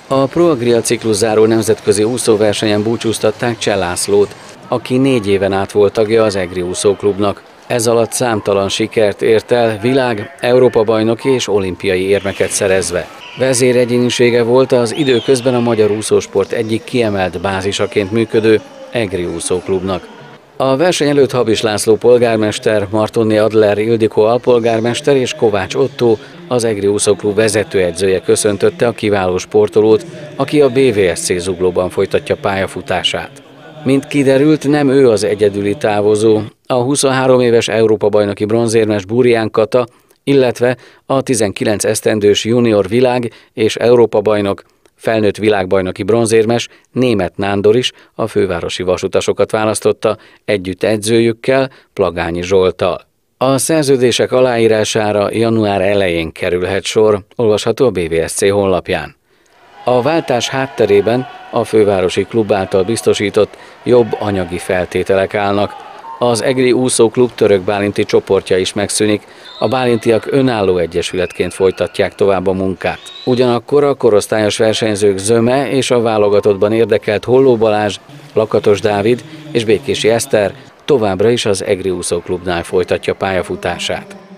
A ProAgria cikluszáró nemzetközi úszóversenyen búcsúztatták Cseh Lászlót, aki 4 éven át volt tagja az EGRI úszóklubnak. Ez alatt számtalan sikert ért el, világ, Európa-bajnoki és olimpiai érmeket szerezve. Vezéregyénisége volt az időközben a magyar úszósport egyik kiemelt bázisaként működő EGRI úszóklubnak. A verseny előtt Habis László polgármester, Martonné Adler Ildikó alpolgármester és Kovács Ottó, az EGRI úszóklub vezetőedzője köszöntötte a kiváló sportolót, aki a BVSC Zuglóban folytatja pályafutását. Mint kiderült, nem ő az egyedüli távozó. A 23 éves Európa-bajnoki bronzérmes Burján Kata, illetve a 19 esztendős junior világ- és Európa-bajnok, felnőtt világbajnoki bronzérmes Németh Nándor is a fővárosi vasutasokat választotta együtt edzőjükkel, Plagányi Zsolttal. A szerződések aláírására január elején kerülhet sor, olvasható a BVSC honlapján. A váltás hátterében a fővárosi klub által biztosított jobb anyagi feltételek állnak. Az EGRI úszóklub török bálinti csoportja is megszűnik, a bálintiak önálló egyesületként folytatják tovább a munkát. Ugyanakkor a korosztályos versenyzők zöme és a válogatottban érdekelt Holló Balázs, Lakatos Dávid és Békési Eszter továbbra is az EGRI úszóklubnál folytatja pályafutását.